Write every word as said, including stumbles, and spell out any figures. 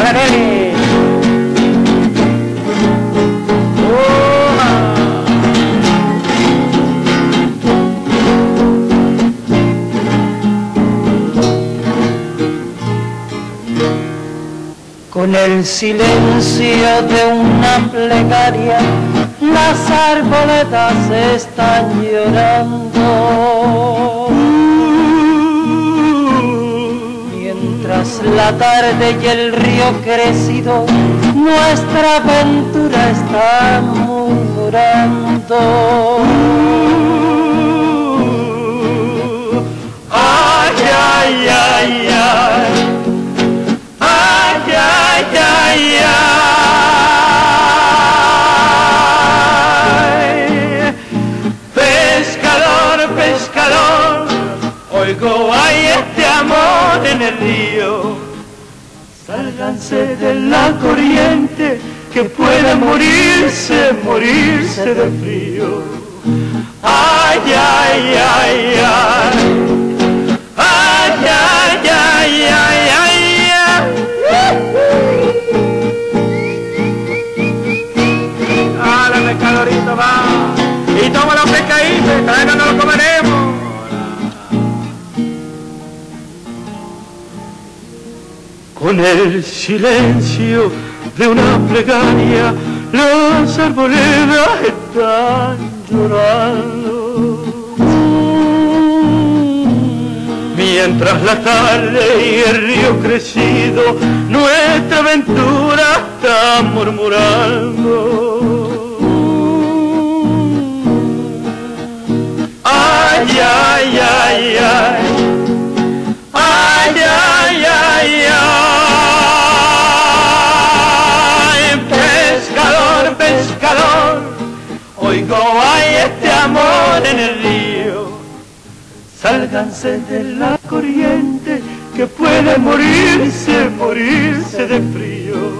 Dale, Nelly. Con el silencio de una plegaria, las arboledas están llorando. Mientras la tarde y el río crecido, nuestra aventura está murmurando. Ay, ay, ay, ay. Ay, ay, ay, ay. Pescador, pescador, oigo, hay este amor en el río. Sálganse de la corriente, que puede morirse, morirse de frío. Ay, ay, ay, ay. Ay, ay, ay, ay, ay. Dale, pescadorito, va. Y toma los pescaditos, tráenos, no los comeremos. Con el silencio de una plegaria, las arboledas están llorando. Mientras la tarde y el río crecido, nuestra aventura está murmurando. Ay, ay, ay, ay. Ay, ay, ay, ay. Pescador, pescador, oigo, hay este amor en el río. Sálganse de la corriente, que puede morirse, morirse de frío.